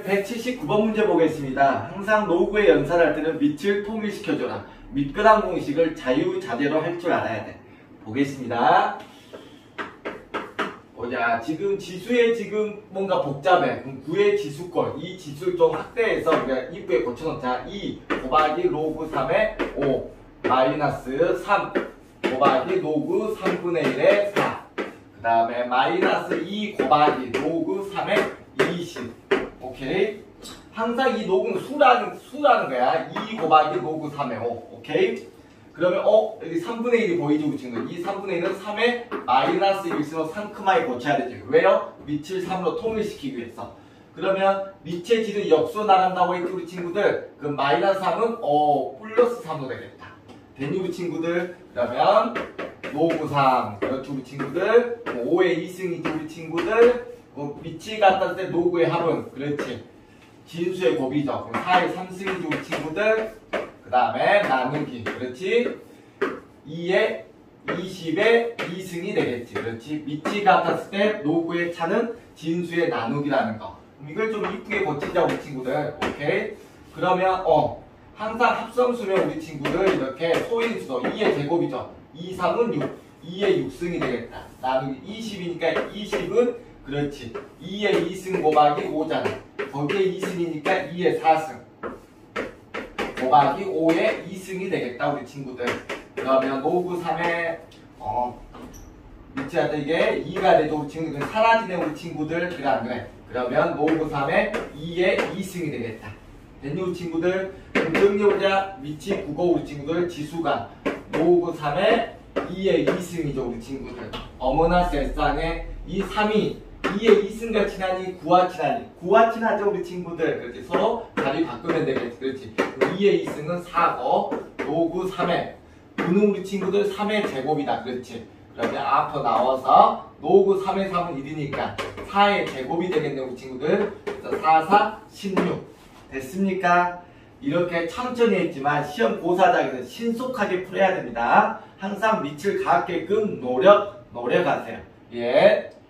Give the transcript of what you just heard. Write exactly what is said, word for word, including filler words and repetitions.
백칠십구 번 문제 보겠습니다. 항상 로그에 연산할 때는 밑을 통일시켜줘라. 밑그람 공식을 자유자재로 할 줄 알아야 돼. 보겠습니다. 보자. 지금 지수에 지금 뭔가 복잡해. 그럼 구의 지수꼴. 이 지수를 좀 확대해서 우리가 입구에 고쳐놓자. 이 곱하기 로그 삼의 오 마이너스 삼 곱하기 로그 삼분의 일의 사. 그 다음에 마이너스 이 곱하기 로그 삼의 이십. 오케이? 항상 이 로그는 수라는, 수라는 거야. 이 곱하기 로그 삼의 오. 오케이? 그러면, 어? 여기 삼분의 일이 보이죠? 그 친구. 이 삼분의 일은 삼의 마이너스 일 있으면 상큼하게 고쳐야 되죠. 왜요? 밑을 삼으로 통일시키기 위해서. 그러면 밑의 지는 역수 나간다고 했죠, 우리 친구들? 그 마이너스 삼은, 어, 플러스 삼으로 되겠다. 됐니, 우리 친구들? 그러면, 로그 삼. 그렇죠, 우리 친구들? 오의 이승이죠, 우리 친구들? 뭐 밑이 같았을 때 로그의 합은 그렇지 진수의 곱이죠. 사의 삼승이죠 우리 친구들. 그 다음에 나누기 그렇지 이의 이십의 이승이 되겠지. 그렇지 밑이 같았을 때 로그의 차는 진수의 나누기라는 거. 이걸 좀 이쁘게 고치자 우리 친구들. 오케이. 그러면 어 항상 합성수면 우리 친구들 이렇게 소인수도 이의 제곱이죠. 이, 삼은 육 이의 육승이 되겠다. 나누기 이십이니까 이십은 그렇지. 이의 이승 곱하기 오잖아. 거기에 이승이니까 이의 사승 곱하기 오의 이승이 되겠다 우리 친구들. 그러면 로그 삼의 어 밑에한테 이게 이가 되죠 우리 친구들. 사라지네 우리 친구들. 그래 안 그래? 그러면 로그 삼의 이의 이승이 되겠다. 됐니 우리 친구들? 그럼 정리해보자. 밑이 국어 우리 친구들. 지수가 로그 삼의 이의 이승이죠 우리 친구들. 어머나 세상에 이 삼이 이의 이승과 친하니 구와 친하니 구와 친하죠 우리 친구들. 그렇지 서로 자리 바꾸면 되겠지. 그렇지 이의 이승은 사고 로그 삼의 구는 우리 친구들 삼의 제곱이다. 그렇지 그러면 앞으로 나와서 로그 삼의 삼은 일이니까 사의 제곱이 되겠네 우리 친구들. 그래서 사, 사, 십육 됐습니까? 이렇게 천천히 했지만 시험 고사장에서 신속하게 풀어야 됩니다. 항상 밑을 갖게끔 노력 노력하세요. 예.